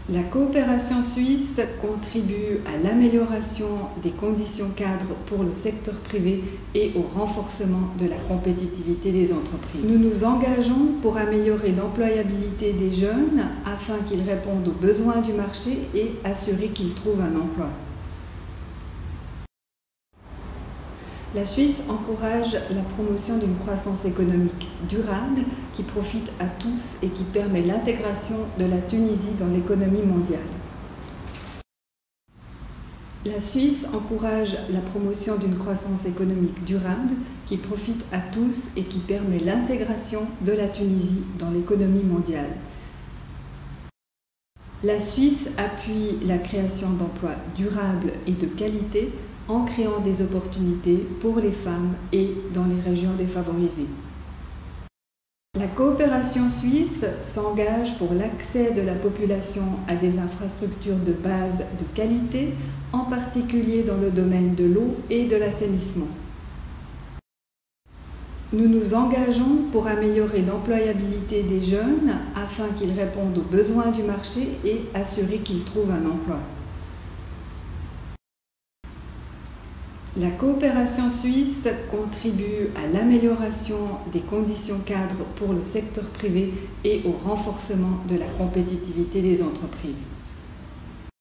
La coopération suisse contribue à l'amélioration des conditions cadres pour le secteur privé et au renforcement de la compétitivité des entreprises. Nous nous engageons pour améliorer l'employabilité des jeunes afin qu'ils répondent aux besoins du marché et assurer qu'ils trouvent un emploi. La Suisse encourage la promotion d'une croissance économique durable qui profite à tous et qui permet l'intégration de la Tunisie dans l'économie mondiale. La Suisse encourage la promotion d'une croissance économique durable qui profite à tous et qui permet l'intégration de la Tunisie dans l'économie mondiale. La Suisse appuie la création d'emplois durables et de qualité en créant des opportunités pour les femmes et dans les régions défavorisées. La coopération suisse s'engage pour l'accès de la population à des infrastructures de base de qualité, en particulier dans le domaine de l'eau et de l'assainissement. Nous nous engageons pour améliorer l'employabilité des jeunes afin qu'ils répondent aux besoins du marché et assurer qu'ils trouvent un emploi. La coopération suisse contribue à l'amélioration des conditions cadres pour le secteur privé et au renforcement de la compétitivité des entreprises.